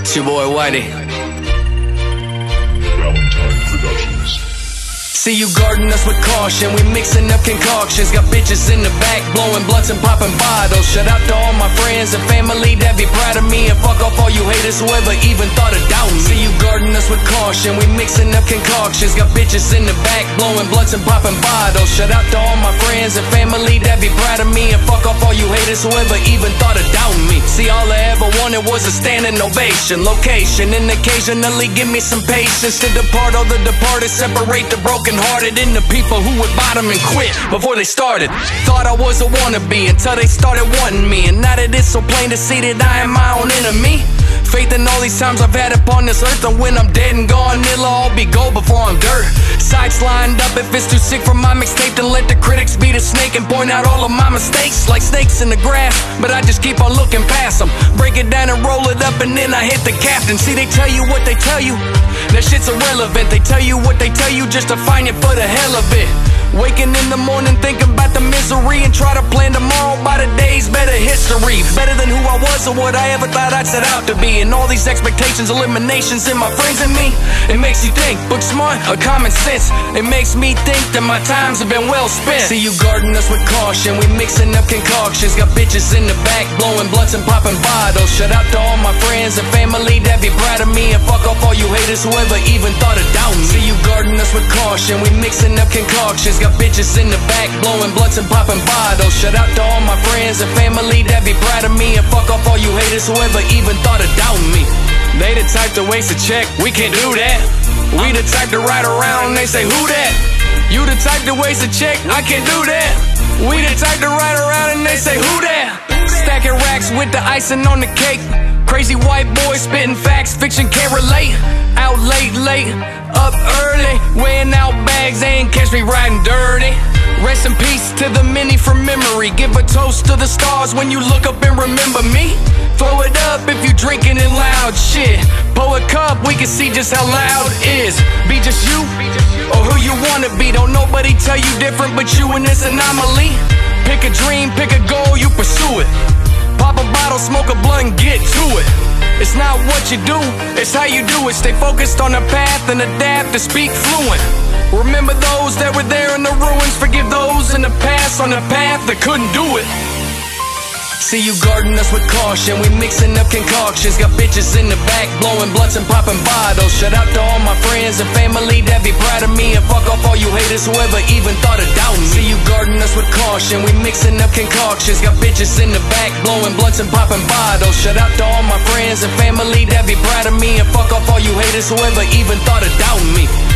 It's your boy Whitey. Valentine Productions. See you guarding us with caution, we mixing up concoctions. Got bitches in the back, blowing blunts and popping bottles. Shout out to all my friends and family that be proud of me. And fuck off all you haters, whoever even thought of doubting me. See you guarding us with caution, we mixing up concoctions. Got bitches in the back, blowing blunts and popping bottles. Shout out to all my friends and family that be proud of me. And fuck off all you haters, whoever even thought of doubting me. See, all I ever wanted was a standing ovation, location, and occasionally give me some patience to depart all the departed, separate the broken hearted into people who would bottom and quit before they started. Thought I was a wannabe until they started wanting me, and now that it's so plain to see that I am my own enemy. Faith in all these times I've had upon this earth, and when I'm dead and gone, it'll all be gold before I'm dirt. Sights lined up, if it's too sick for my mixtape, then let the critics be the snake and point out all of my mistakes like snakes in the grass. But I just keep on looking past them, break it down and roll it up, and then I hit the captain. See, they tell you what they tell you, that shit's irrelevant. They tell you what they tell you just to find it for the hell of it. Waking in the morning thinking about the misery, and try to plan tomorrow by the day's better history. Better than who I was or what I ever thought I'd set out to be. And all these expectations, eliminations in my friends and me, it makes you think, book smart or common sense. It makes me think that my times have been well spent. See you guarding us with caution, we mixing up concoctions. Got bitches in the back, blowing blunts and popping bottles. Shout out to all my friends and family that be proud of me. And fuck off all you haters, whoever even thought of doubting me. See you guarding us with caution, we mixing up concoctions. Got bitches in the back, blowing blunts and popping bottles. Shout out to all my friends and family that be proud of me. And fuck off all you haters, whoever even thought of doubting me. They the type to waste a check, we can't do that. We the type to ride around and they say, who that? You the type to waste a check, I can't do that. We the type to ride around and they say, who that? Stacking racks with the icing on the cake. Crazy white boy spitting facts, fiction can't relate. Out late, up early, weighing out bags, they ain't catch me riding dirty. Rest in peace to the many from memory. Give a toast to the stars when you look up and remember me. Throw it up if you drinking it loud, shit. Pour a cup, we can see just how loud it is. Be just you, or who you wanna be. Don't nobody tell you different but you in this anomaly. Pick a dream, pick a goal, you pursue it. Pop a bottle, smoke a blunt, and get to it. It's not what you do, it's how you do it. Stay focused on the path and adapt to speak fluent. Remember those that were there in the ruins. Forgive those in the past on the path that couldn't do it. See you guarding us with caution, we mixing up concoctions. Got bitches in the back, blowing blunts and popping bottles. Shout out to all my friends and family that be proud of me. And fuck off all you haters, whoever even thought of doubting me. See you guarding us with caution, we mixing up concoctions. Got bitches in the back, blowing blunts and popping bottles. Shout out to all my friends and family that be proud of me. And fuck off all you haters, whoever even thought of doubting me.